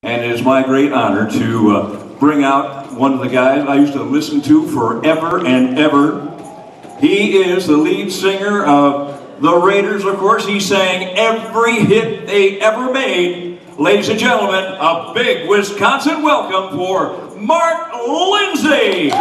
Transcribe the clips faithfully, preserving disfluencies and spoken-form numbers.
and it is my great honor to uh, bring out one of the guys I used to listen to forever and ever. He is the lead singer of the Raiders, of course. He sang every hit they ever made. Ladies and gentlemen, a big Wisconsin welcome for Mark Lindsay.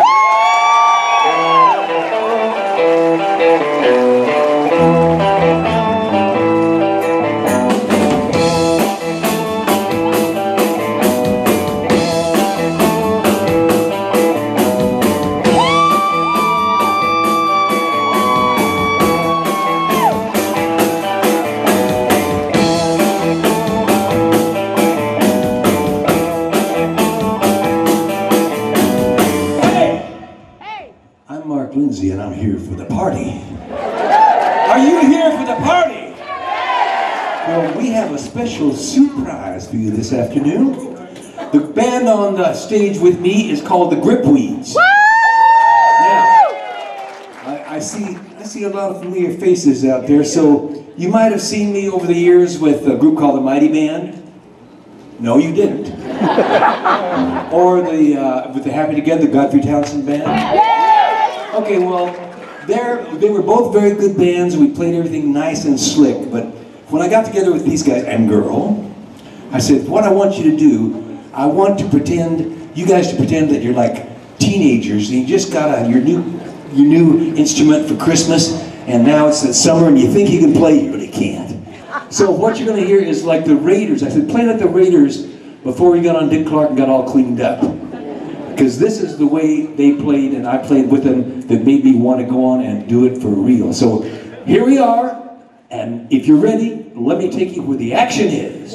Mark Lindsay, and I'm here for the party. Are you here for the party? Well, we have a special surprise for you this afternoon. The band on the stage with me is called the Gripweeds. Now, I, I see I see a lot of familiar faces out there, so you might have seen me over the years with a group called the Mighty Band. No, you didn't. Or the uh, with the Happy Together, the Godfrey Townsend Band. Okay, well, they're, they were both very good bands. We played everything nice and slick, but when I got together with these guys and girl, I said, what I want you to do, I want to pretend, you guys to pretend that you're like teenagers, and you just got a, your new your new instrument for Christmas, and now it's the summer, and you think you can play, you really can't. So what you're going to hear is like the Raiders. I said, play like the Raiders before we got on Dick Clark and got all cleaned up. Because this is the way they played, and I played with them, that made me want to go on and do it for real. So here we are, and if you're ready, let me take you where the action is.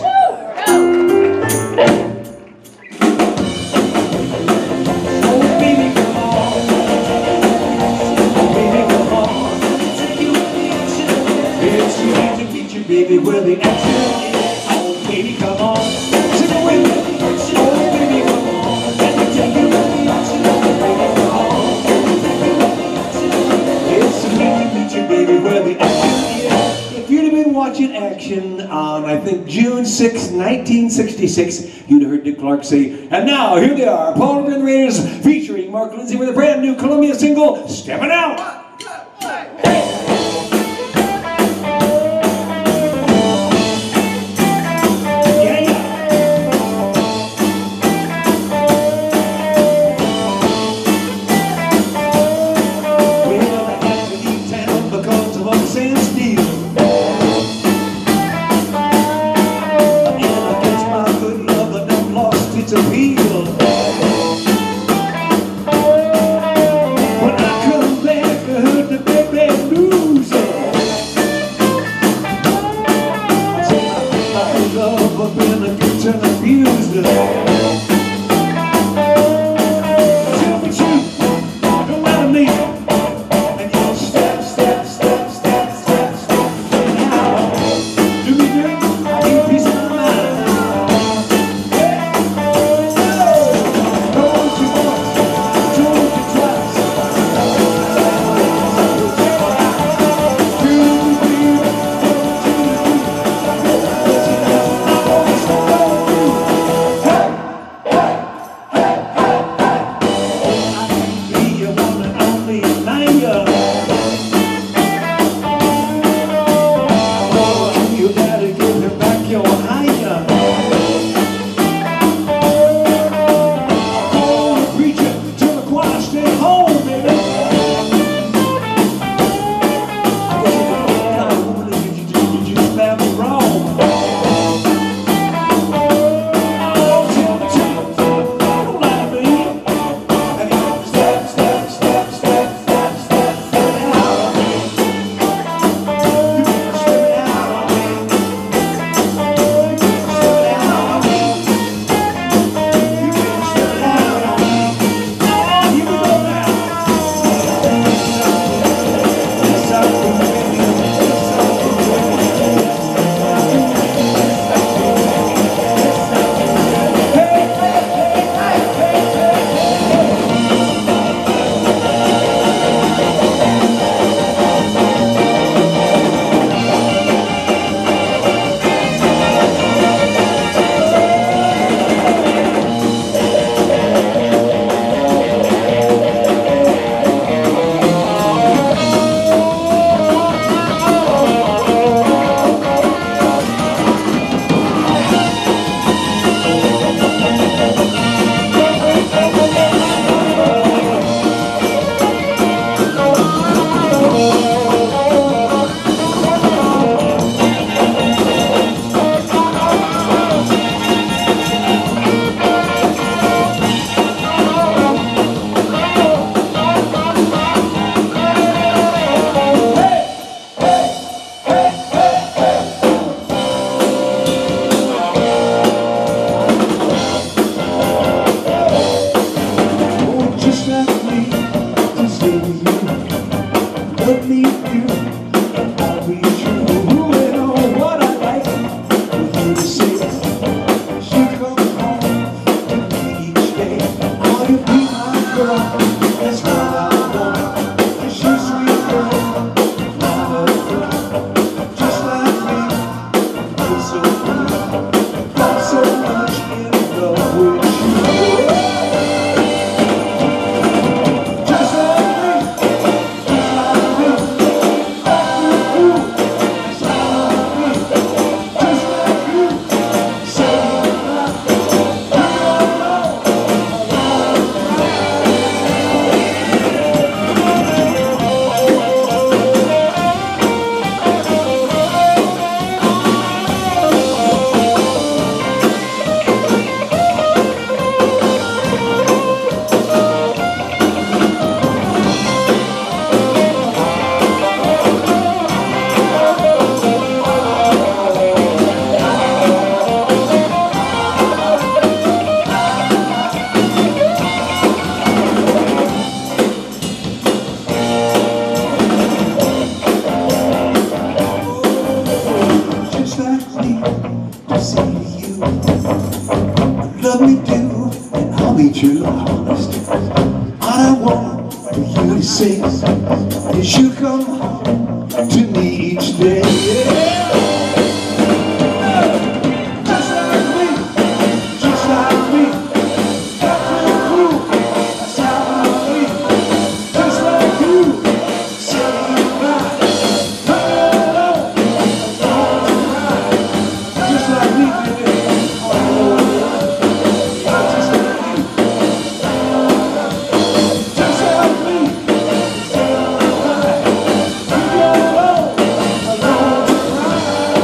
Baby, where the action is. Oh, baby, come on. Sing it with me. Oh, baby, come on. Let me take you where the action is. Baby, come on. It's sweet to meet you, baby, where the action is. If you'd have been watching action on, I think, June sixth, nineteen sixty-six, you'd have heard Dick Clark say, and now, here they are, Paul and the Raiders, featuring Mark Lindsay with a brand new Columbia single, Steppin' Out. girl, that's what I want. And she's a sweet girl, not a girl, just like me. Feel so good, got so much in love with you. Just like me, just like me. Ooh, that's like me, just like you. Say to say to you, love me do, and I'll be true, honest. All I want for you to say is you come home to me each day. Yeah. Just like me, just like me, got to prove that's how I feel. Just like you, say goodbye. Just like me, baby. Oh, just like you. Just like me. You go alone, alone to cry.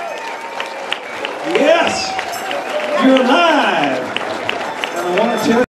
Yes, you're live, and I want to tell you